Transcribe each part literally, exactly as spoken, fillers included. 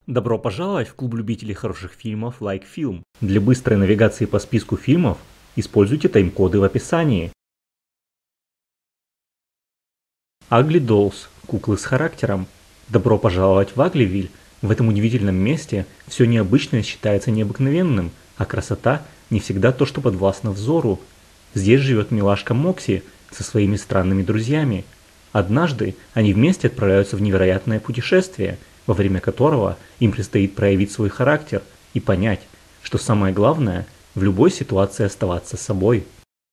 Добро пожаловать в клуб любителей хороших фильмов Like Film. Для быстрой навигации по списку фильмов используйте тайм-коды в описании. Ugly Dolls – куклы с характером. Добро пожаловать в Агливиль. В этом удивительном месте все необычное считается необыкновенным, а красота не всегда то, что подвластно взору. Здесь живет милашка Мокси со своими странными друзьями. Однажды они вместе отправляются в невероятное путешествие, во время которого им предстоит проявить свой характер и понять, что самое главное – в любой ситуации оставаться собой.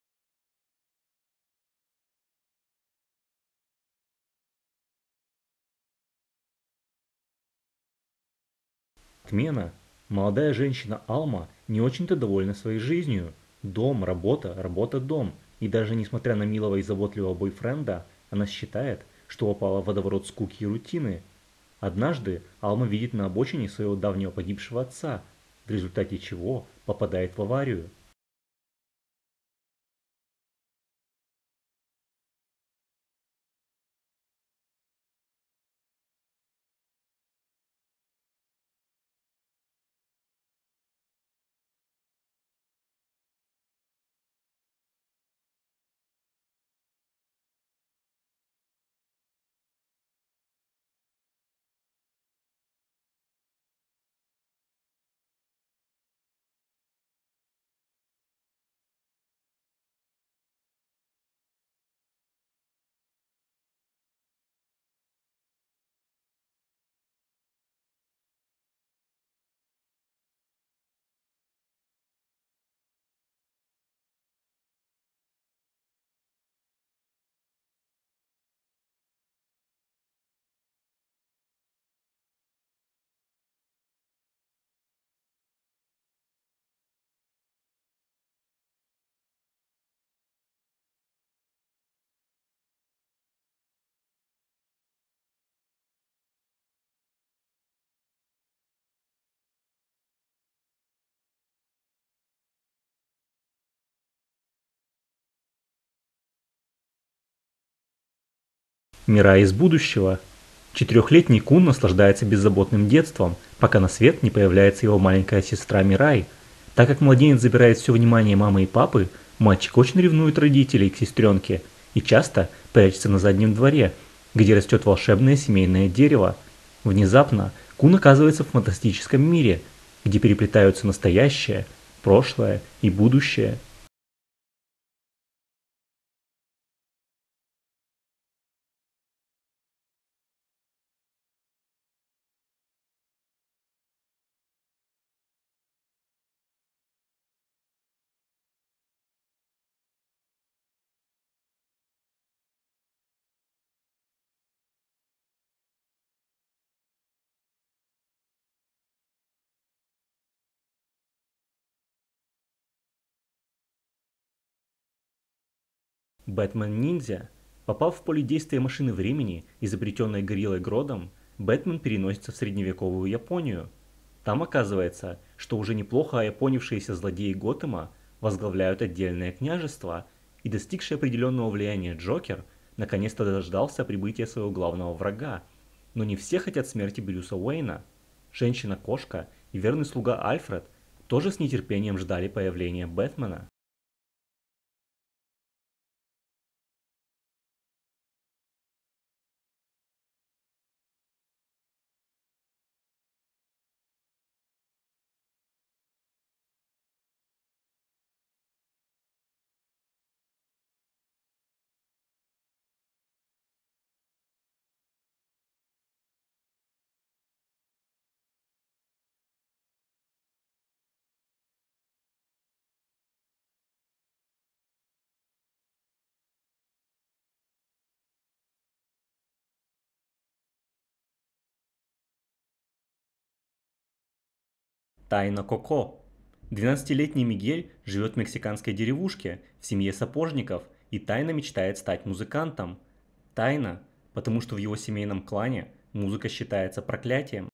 Отмена. Молодая женщина Алма не очень-то довольна своей жизнью. Дом, работа, работа, дом. И даже несмотря на милого и заботливого бойфренда, она считает, что попала в водоворот скуки и рутины. Однажды Алма видит на обочине своего давнего погибшего отца, в результате чего попадает в аварию. Мира из будущего. Четырехлетний Кун наслаждается беззаботным детством, пока на свет не появляется его маленькая сестра Мирай. Так как младенец забирает все внимание мамы и папы, мальчик очень ревнует родителей к сестренке и часто прячется на заднем дворе, где растет волшебное семейное дерево. Внезапно Кун оказывается в фантастическом мире, где переплетаются настоящее, прошлое и будущее. Бэтмен-ниндзя. Попав в поле действия машины времени, изобретенной гориллой Гродом, Бэтмен переносится в средневековую Японию. Там оказывается, что уже неплохо ояпонившиеся злодеи Готэма возглавляют отдельное княжество, и достигший определенного влияния Джокер наконец-то дождался прибытия своего главного врага. Но не все хотят смерти Брюса Уэйна. Женщина-кошка и верный слуга Альфред тоже с нетерпением ждали появления Бэтмена. Тайна Коко. Двенадцатилетний Мигель живет в мексиканской деревушке в семье сапожников и тайно мечтает стать музыкантом. Тайна, потому что в его семейном клане музыка считается проклятием.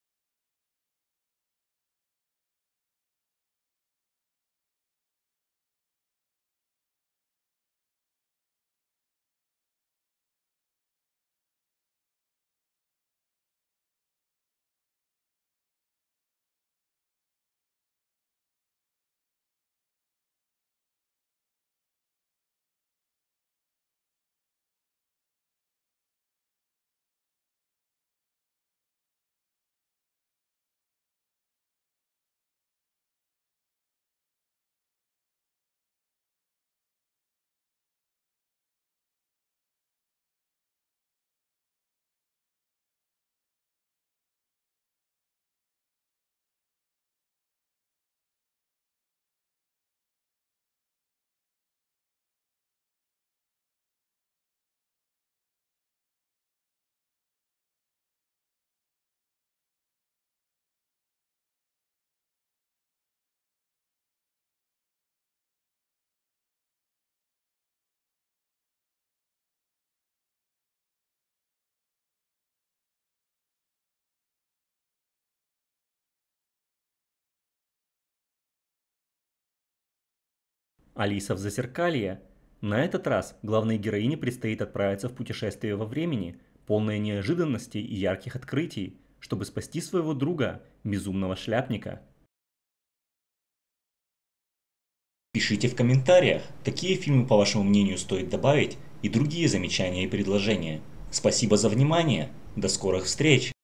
Алиса в Зазеркалье. На этот раз главной героине предстоит отправиться в путешествие во времени, полное неожиданностей и ярких открытий, чтобы спасти своего друга, безумного шляпника. Пишите в комментариях, какие фильмы, по вашему мнению, стоит добавить, и другие замечания и предложения. Спасибо за внимание, до скорых встреч!